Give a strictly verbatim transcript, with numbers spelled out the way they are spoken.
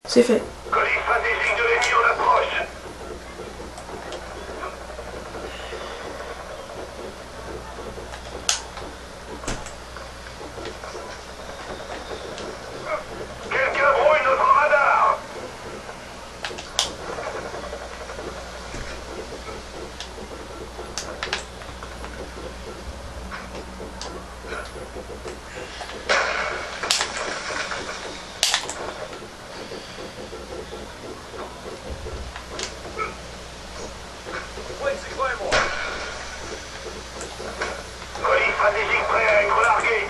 C'est fait. Colis stratégique de l'ennemi en approche. Quelqu'un brouille notre radar. Colis stratégique prêt à être largué.